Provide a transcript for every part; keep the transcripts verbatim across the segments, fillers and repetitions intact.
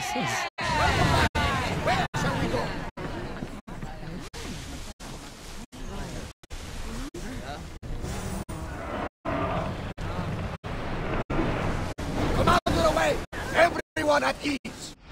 Jesus. Where shall we go? Commander away! Everyone at ease!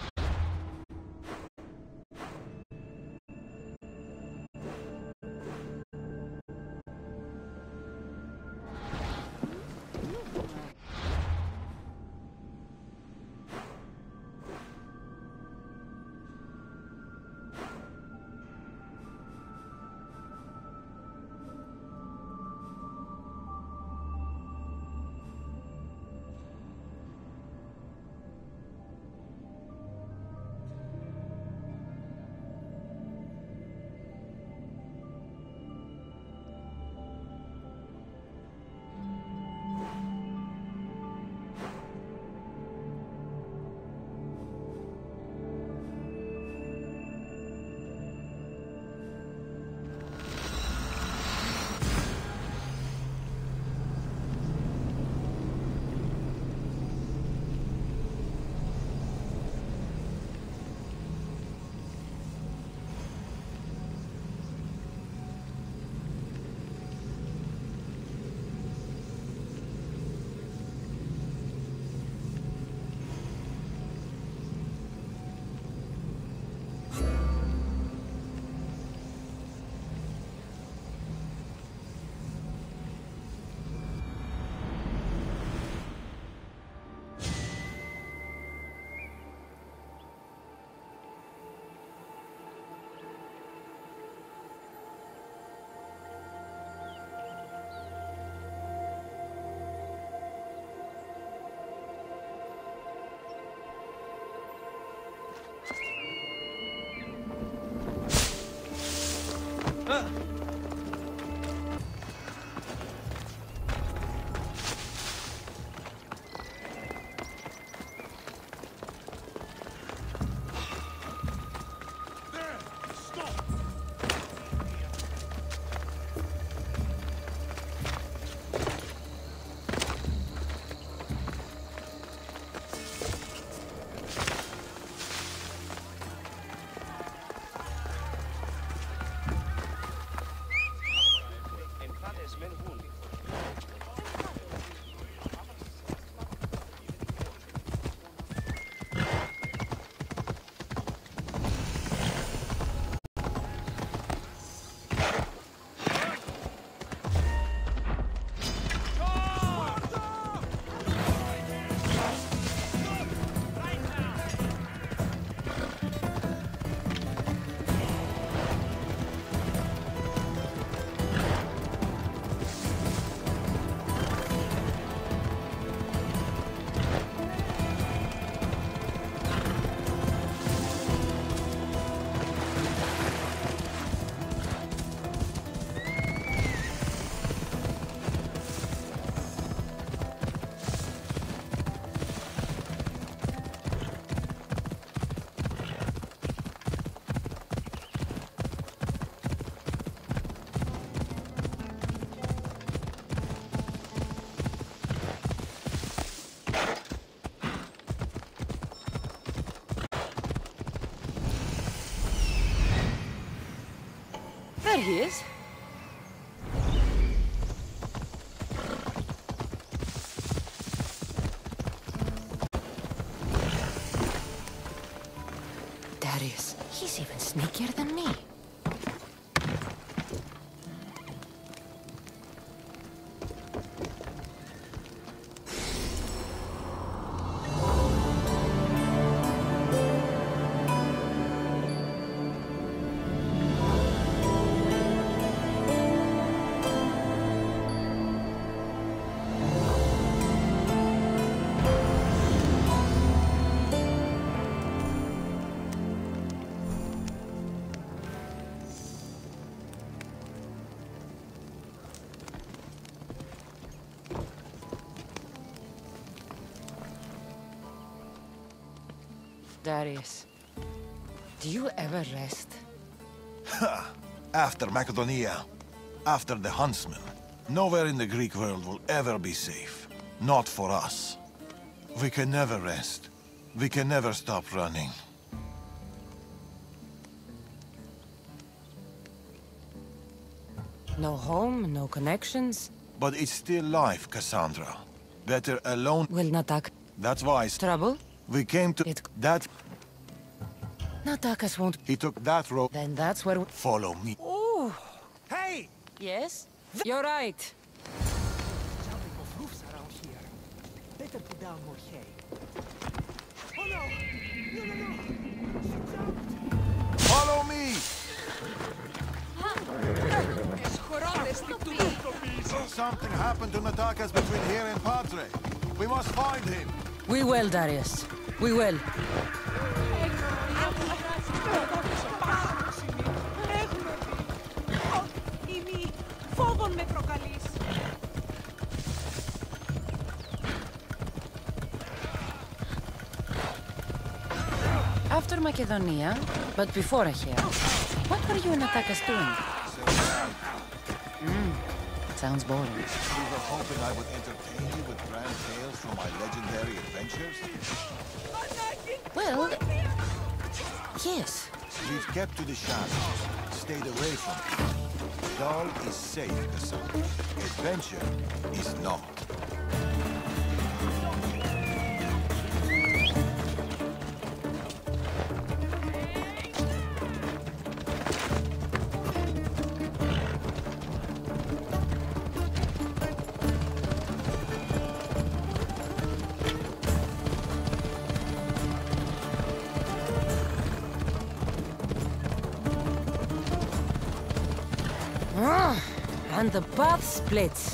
There he is. Darius, he's even sneakier than me. Darius, do you ever rest? After Macedonia, after the Huntsman, nowhere in the Greek world will ever be safe. Not for us. We can never rest. We can never stop running. No home, no connections. But it's still life, Cassandra. Better alone. Will Natak That's why trouble? we came to It- that. Natakas won't. He took that road. Then that's where we... Follow me. Ooh. Hey! Yes? You're right. Jumping off roofs around here. Better put down more hay. Oh no! No, no, no! She jumped! Follow me! Something happened to Natakas between here and Padre. We must find him. We will, Darius. We will. After Macedonia, but before here, what were you and Natakas doing? Mm, sounds boring. We were hoping I would entertain you with grand tales from my legendary adventures. Well, yes. We've kept to the shadows, stayed away from it. Dull is safe, Cassandra. Adventure is not. Ah, and the path splits.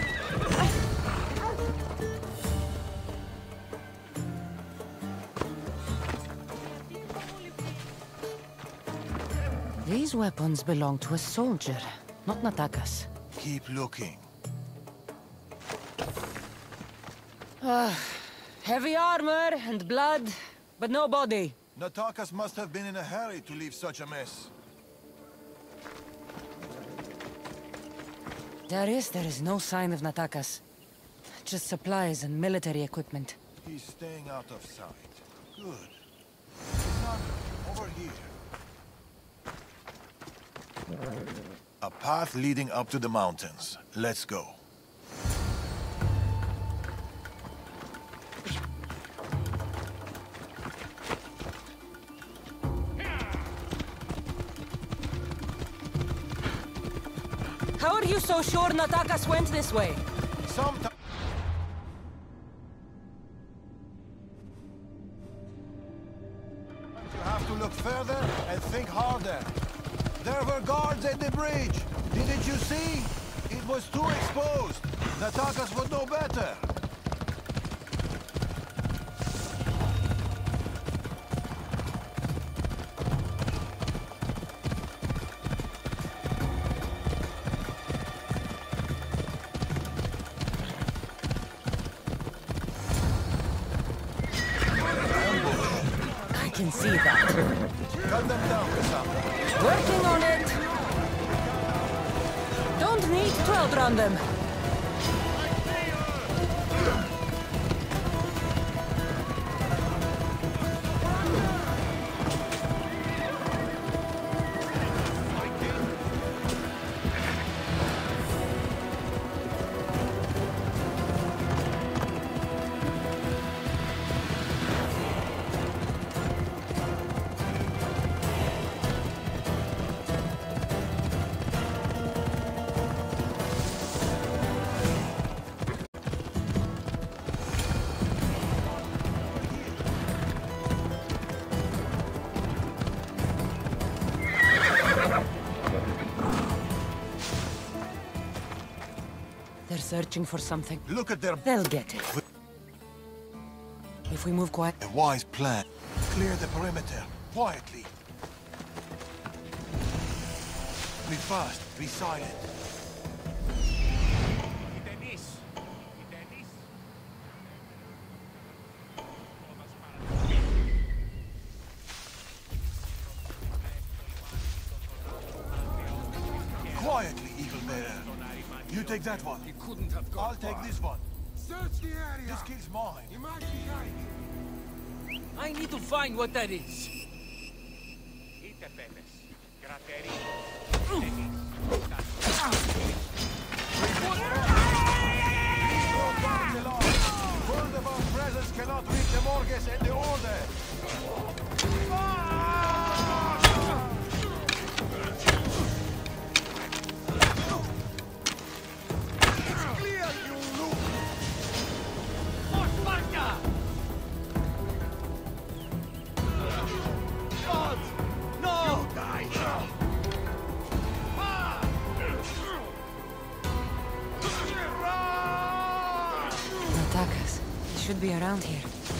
These weapons belong to a soldier, not Natakas. Keep looking. Ah, heavy armor and blood, but no body. Natakas must have been in a hurry to leave such a mess. Darius, there is no sign of Natakas. Just supplies and military equipment. He's staying out of sight. Good. Cassandra, over here. A path leading up to the mountains. Let's go. How are you so sure Natakas went this way? Sometimes you have to look further and think harder. There were guards at the bridge. Didn't you see? It was too exposed. Natakas would know better. I can see that. Cut them down, Cassandra. Working on it. Don't need to outrun them. They're searching for something. Look at their... They'll get it. If we move quiet... A wise plan. Clear the perimeter, quietly. Be fast, be silent. Quietly, Eagle Bearer. You take that one. You couldn't have gone I'll take far. this one. Search the area! This kid's mine. He might be hiding. I need to find what that is. Voldemort's presence cannot reach the Morges and the Order. It's clear, you look! For Sparta! God! No! You die! Natakas. He should be around here.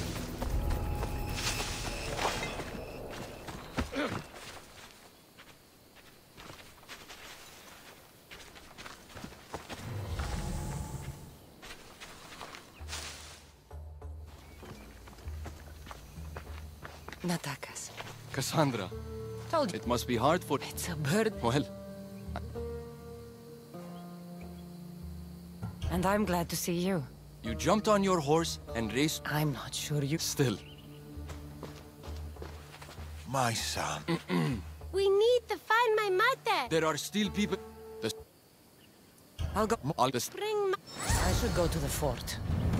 Natakas. Cassandra, Told you. it must be hard for... It's a bird. Well, And I'm glad to see you. you jumped on your horse and raced I'm not sure you... still. My son. We need to find my mother. There are still people... The... I'll go... All the... Bring my... I should go to the fort.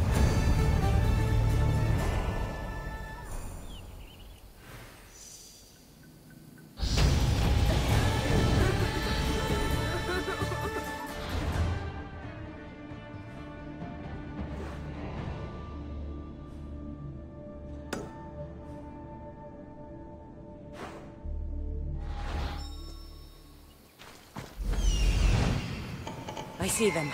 I see them.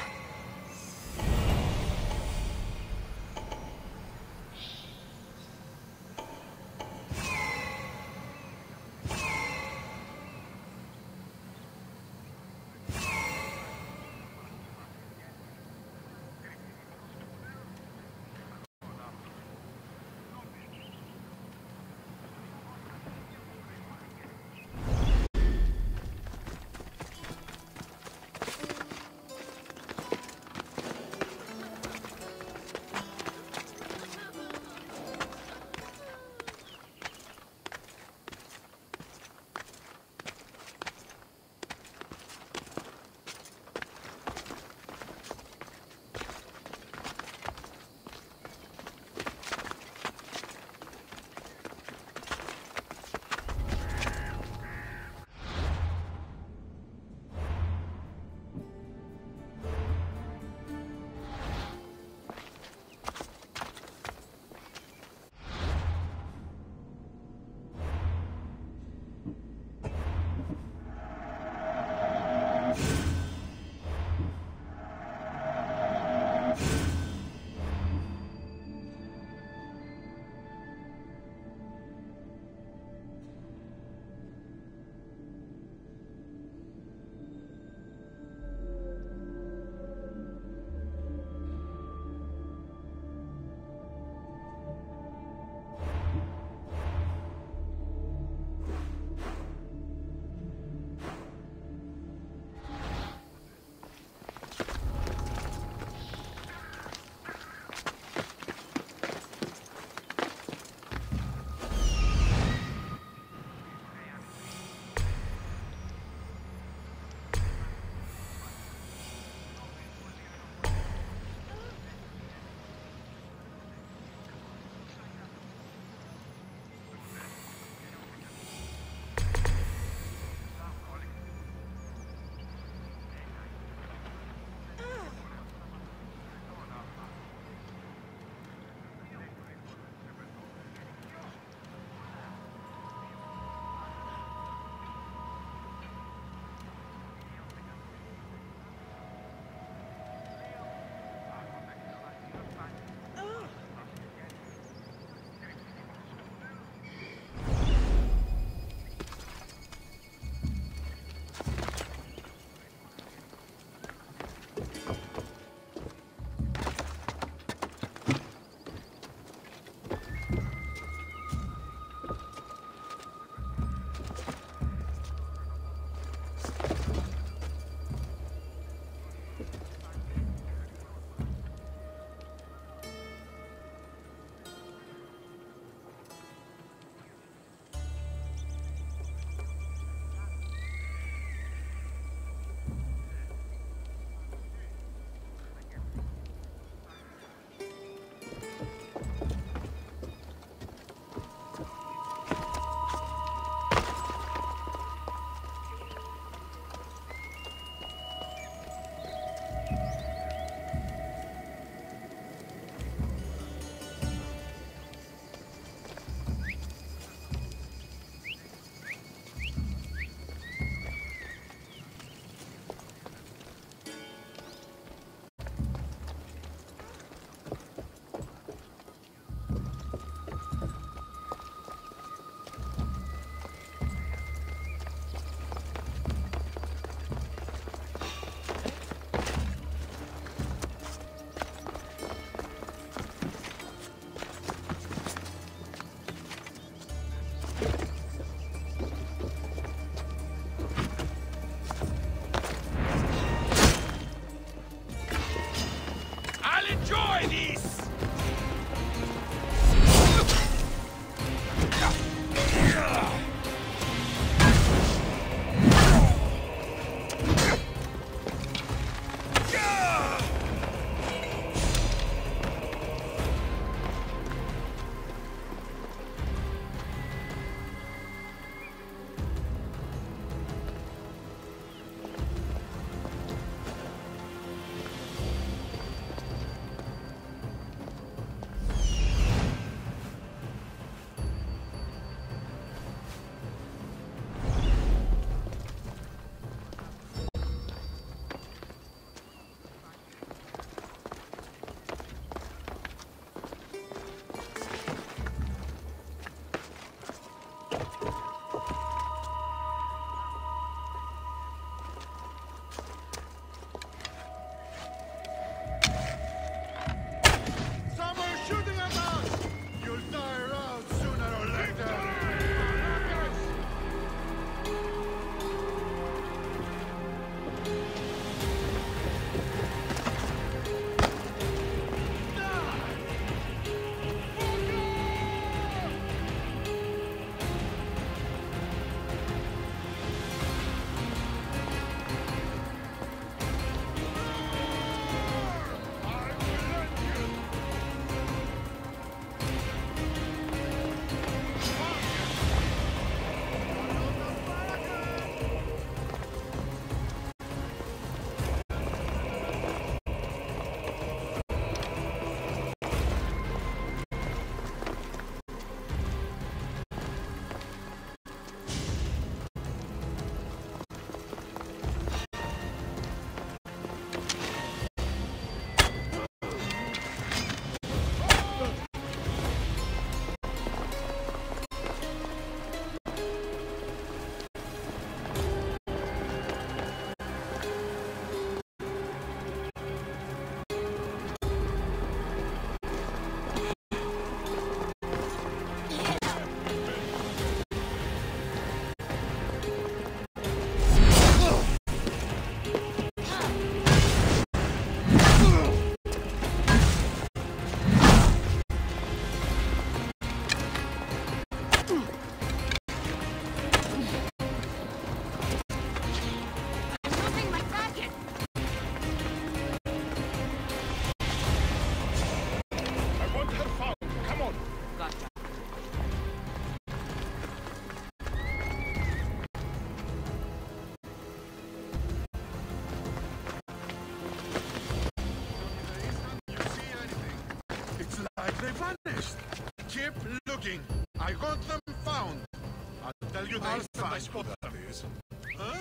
talking. I want them found. I'll tell you I'll next time. find what that is. Huh?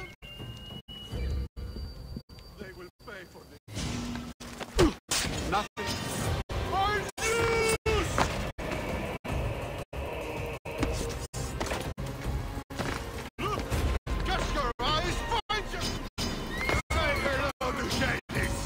They will pay for this. Nothing. Look! Catch your eyes! Find you! Say hello to Shadis!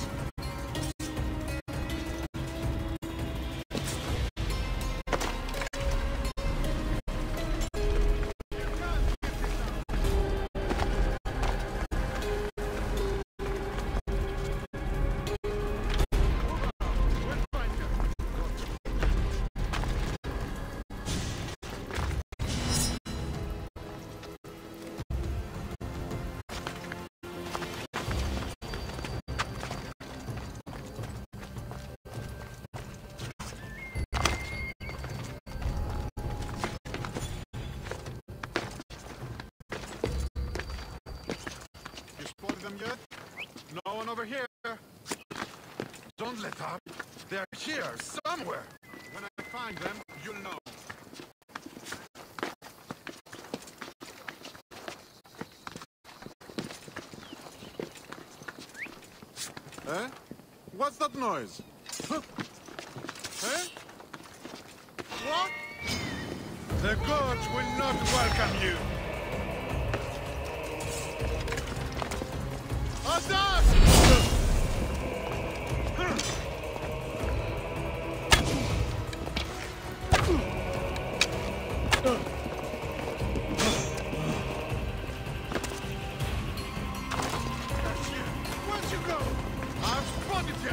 You spotted them yet? No one over here. Don't let up. They're here, somewhere. When I find them, you'll know. Eh? What's that noise? Huh? Eh? What? The gods will not welcome you. Adas! Where'd you go? I've spotted you!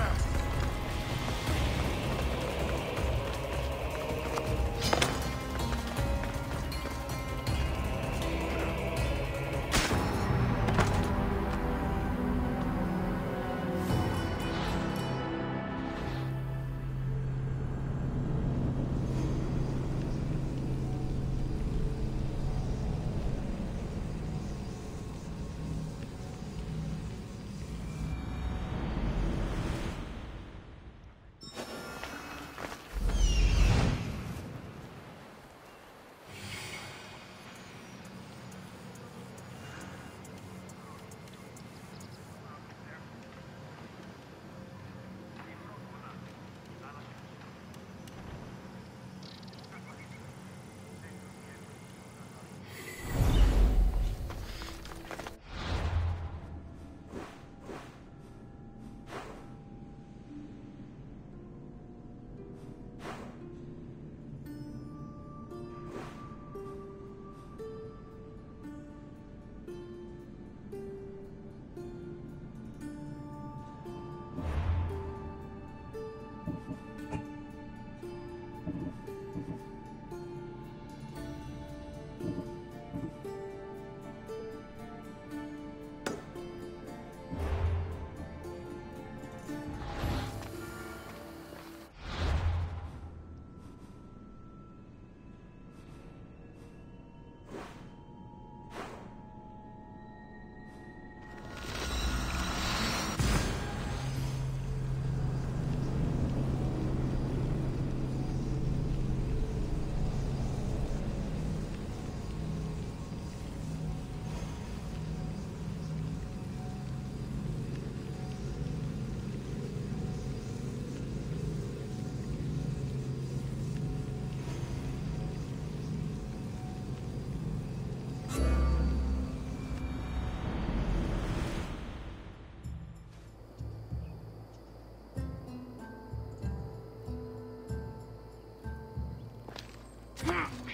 Hmm.